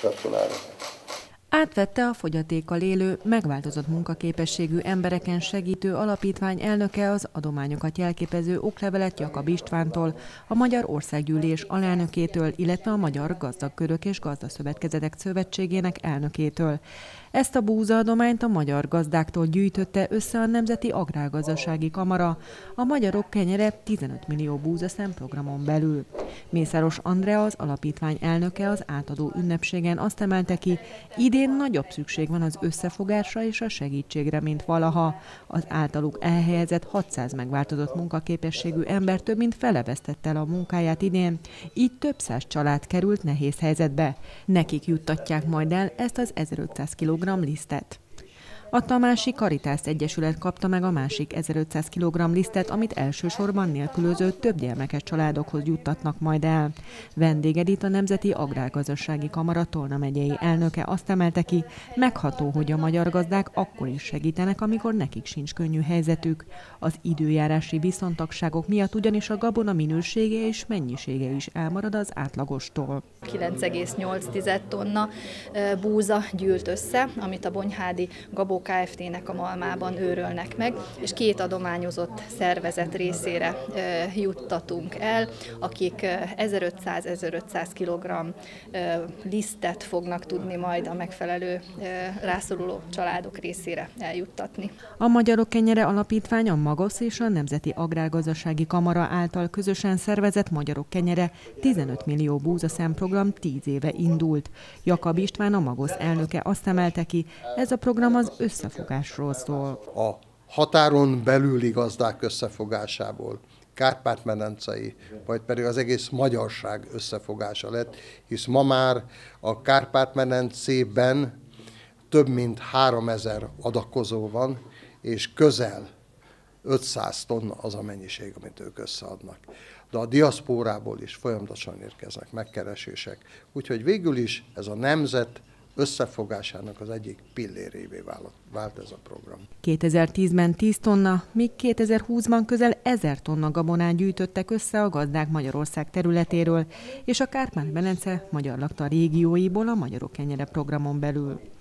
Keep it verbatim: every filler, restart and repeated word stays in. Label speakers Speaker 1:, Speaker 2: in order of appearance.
Speaker 1: Gratulálok!
Speaker 2: Átvette a fogyatékkal élő, megváltozott munkaképességű embereken segítő alapítvány elnöke az adományokat jelképező oklevelet Jakab Istvántól, a Magyar Országgyűlés alelnökétől, illetve a Magyar Gazdagkörök és Gazdaszövetkezetek Szövetségének elnökétől. Ezt a búzaadományt a magyar gazdáktól gyűjtötte össze a Nemzeti Agrárgazdasági Kamara, a Magyarok Kenyere tizenöt millió búzaszem programon belül. Mészáros Andrea, az alapítvány elnöke, az átadó ünnepségen azt emelte ki, idén nagyobb szükség van az összefogásra és a segítségre, mint valaha. Az általuk elhelyezett hatszáz megváltozott munkaképességű ember több mint fele vesztette el a munkáját idén, így több száz család került nehéz helyzetbe. Nekik juttatják majd el ezt az ezerötszáz kilogramm lisztet. A Tamási Karitász Egyesület kapta meg a másik ezerötszáz kilogramm lisztet, amit elsősorban nélkülöző több gyermekes családokhoz juttatnak majd el. Vendég Edit, a Nemzeti Agrárgazdasági Kamara Tolna megyei elnöke azt emelte ki, megható, hogy a magyar gazdák akkor is segítenek, amikor nekik sincs könnyű helyzetük. Az időjárási viszontagságok miatt ugyanis a gabona minősége és mennyisége is elmarad az átlagostól.
Speaker 3: kilenc egész nyolc tonna búza gyűlt össze, amit a Bonyhádi Gabó Kft-nek a malmában őrölnek meg, és két adományozott szervezet részére e, juttatunk el, akik ezerötszáz-ezerötszáz kilogramm e, lisztet fognak tudni majd a megfelelő e, rászoruló családok részére eljuttatni.
Speaker 2: A Magyarok Kenyere Alapítvány, a Magosz és a Nemzeti Agrárgazdasági Kamara által közösen szervezett Magyarok Kenyere tizenöt millió búzaszem program tíz éve indult. Jakab István, a Magosz elnöke azt emelte ki, ez a program az összefogásról szól.
Speaker 1: A határon belüli gazdák összefogásából, kárpát-medencei, vagy pedig az egész magyarság összefogása lett, hisz ma már a Kárpát-medencében több mint háromezer adakozó van, és közel ötszáz tonna az a mennyiség, amit ők összeadnak. De a diaszpórából is folyamatosan érkeznek megkeresések, úgyhogy végül is ez a nemzet összefogásának az egyik pillérévé vált, vált ez a program.
Speaker 2: kétezer-tízben tíz tonna, míg kétezer-húszban közel ezer tonna gabonát gyűjtöttek össze a gazdák Magyarország területéről, és a Kárpát-medence magyar lakta régióiból a Magyarok Kenyere programon belül.